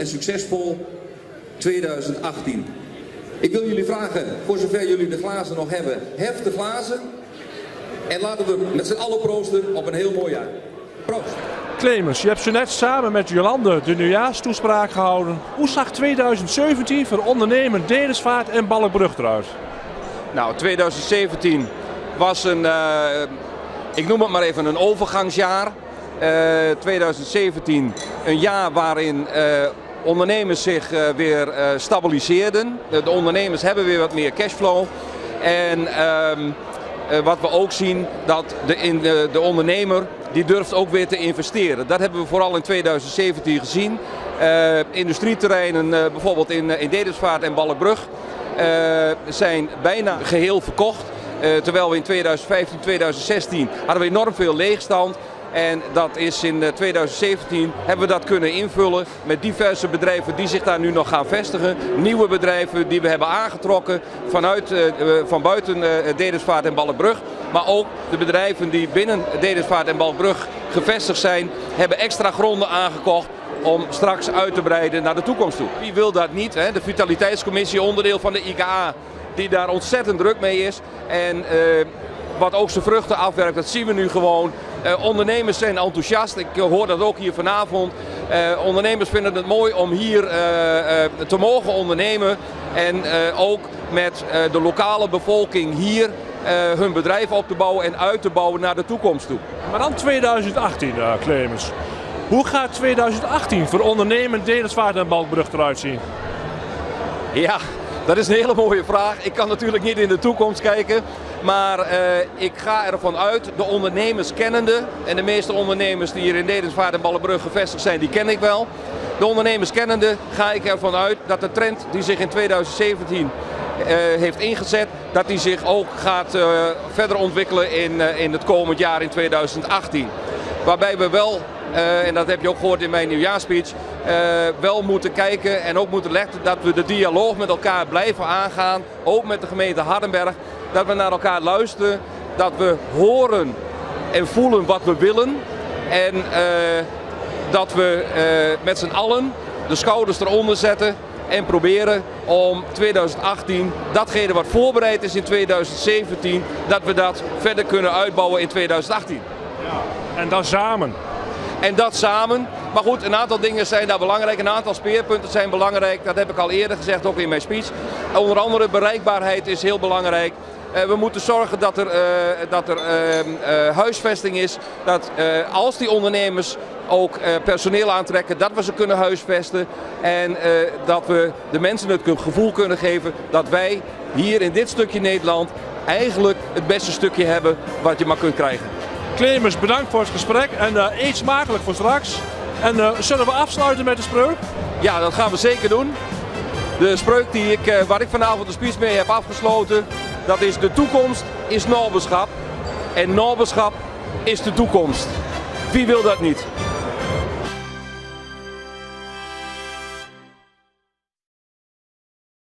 en succesvol 2018. Ik wil jullie vragen, voor zover jullie de glazen nog hebben, hef de glazen en laten we met z'n allen proosten op een heel mooi jaar. Proost! Clemens, je hebt zo net samen met Jolande de nieuwjaarstoespraak gehouden. Hoe zag 2017 voor ondernemen Denersvaart en Balkbrug eruit? Nou, 2017 was ik noem het maar even een overgangsjaar. 2017 een jaar waarin ondernemers zich weer stabiliseerden. De ondernemers hebben weer wat meer cashflow. En wat we ook zien, dat de ondernemer die durft ook weer te investeren. Dat hebben we vooral in 2017 gezien. Industrieterreinen, bijvoorbeeld in Denersvaart en Balkbrug, zijn bijna geheel verkocht. Terwijl we in 2015, 2016 hadden we enorm veel leegstand. En dat is in 2017 hebben we dat kunnen invullen met diverse bedrijven die zich daar nu nog gaan vestigen. Nieuwe bedrijven die we hebben aangetrokken van buiten Denersvaart en Balkbrug. Maar ook de bedrijven die binnen Denersvaart en Balkbrug gevestigd zijn, hebben extra gronden aangekocht om straks uit te breiden naar de toekomst toe. Wie wil dat niet? Hè? De Vitaliteitscommissie, onderdeel van de IKA, die daar ontzettend druk mee is. En wat ook zijn vruchten afwerkt, dat zien we nu gewoon. Ondernemers zijn enthousiast, ik hoor dat ook hier vanavond. Ondernemers vinden het mooi om hier te mogen ondernemen. En ook met de lokale bevolking hier hun bedrijf op te bouwen en uit te bouwen naar de toekomst toe. Maar dan 2018, Clemens. Hoe gaat 2018 voor ondernemen Denersvaart en Balkbrug eruit zien? Ja, dat is een hele mooie vraag. Ik kan natuurlijk niet in de toekomst kijken. Maar ik ga ervan uit, de ondernemers kennende, en de meeste ondernemers die hier in Denersvaart en Balkbrug gevestigd zijn, die ken ik wel. De ondernemers kennende ga ik ervan uit dat de trend die zich in 2017 heeft ingezet, dat die zich ook gaat verder ontwikkelen in het komend jaar in 2018. Waarbij we wel, en dat heb je ook gehoord in mijn nieuwjaarspeech, wel moeten kijken en ook moeten leggen dat we de dialoog met elkaar blijven aangaan, ook met de gemeente Hardenberg. Dat we naar elkaar luisteren, dat we horen en voelen wat we willen en dat we met z'n allen de schouders eronder zetten en proberen om 2018, datgene wat voorbereid is in 2017, dat we dat verder kunnen uitbouwen in 2018. Ja, en dan samen. En dat samen. Maar goed, een aantal dingen zijn daar belangrijk. Een aantal speerpunten zijn belangrijk. Dat heb ik al eerder gezegd, ook in mijn speech. Onder andere bereikbaarheid is heel belangrijk. We moeten zorgen dat er huisvesting is. Dat als die ondernemers ook personeel aantrekken, dat we ze kunnen huisvesten. En dat we de mensen het gevoel kunnen geven dat wij hier in dit stukje Nederland eigenlijk het beste stukje hebben wat je maar kunt krijgen. Clemens, bedankt voor het gesprek en eet smakelijk voor straks. En zullen we afsluiten met de spreuk? Ja, dat gaan we zeker doen. De spreuk waar ik vanavond de speech mee heb afgesloten, dat is: de toekomst is naberschap en naberschap is de toekomst. Wie wil dat niet?